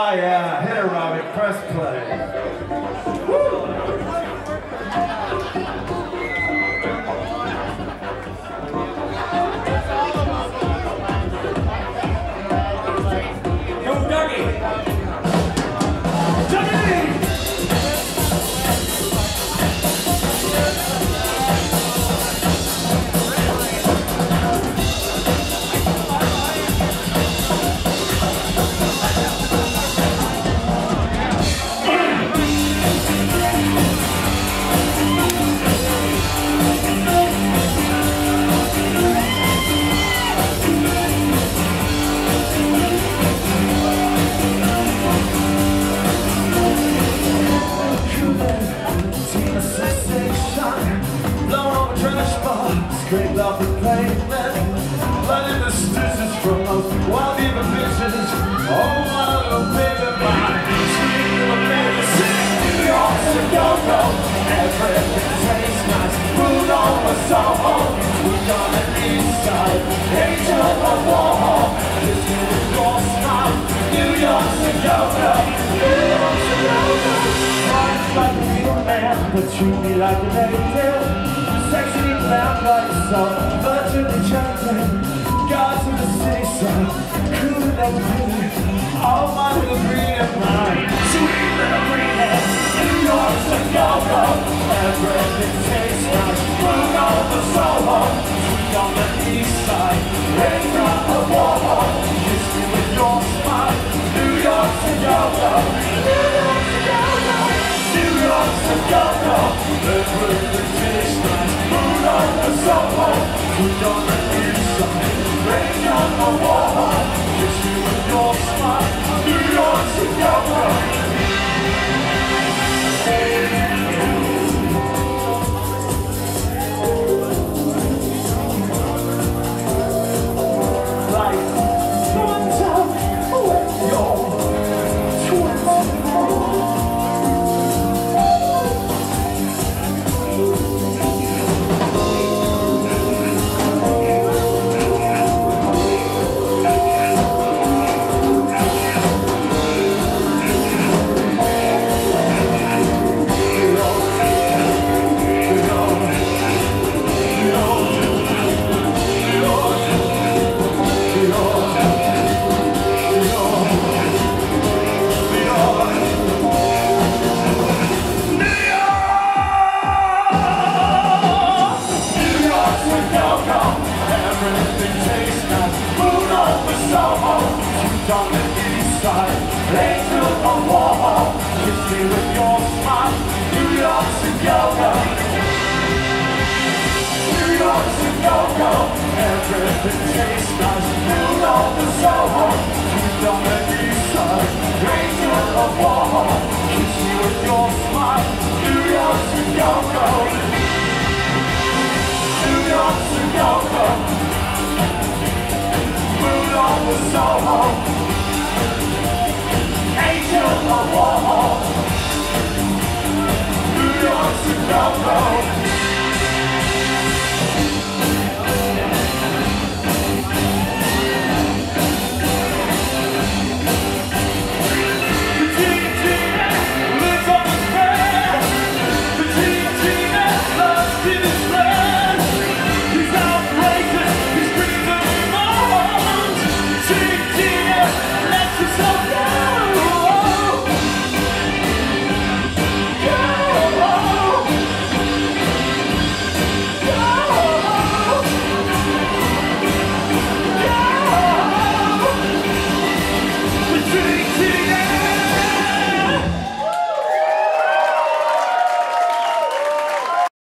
Oh yeah, hit it, Robbie. Press play. Woo! Scraped off the pavement, blooded the stitches from those wild evil bitches. Oh, my little baby, mine. Sweet little baby, sing New York to go-go. Everything tastes nice. Food on the Soho. Food on the east side. Angel of Warhol. This is your smile. New York to go-go. New York to go-go. Life's like a real man, but treat me like a native. Sexy clown like yourself, virtually changing. Gods of the seaside, cool and everything. All my little green and mine. Sweet little greenhead, New York's the go-go. Everything tastes nice. Food on the Soho, sweet on the east side. Raindrop of Warhol, kiss me with your smile. New York's the go-go. New York's the go-go. New York's the go-go. Everything tastes nice. Food on the Soho, food on the east side. Rain on the Warhol, kiss you with your smile. New York's the go-go. On the east side, Angel of Warhol, kiss me with your smile. New York's a go-go. New York's a go-go. Everything tastes nice. Food on the Soho, food on the east side. Angel of Warhol, kiss me with your smile. New York's a go-go. New York's a go-go. Food on the Soho. Angel of Warhol, New York's a go-go.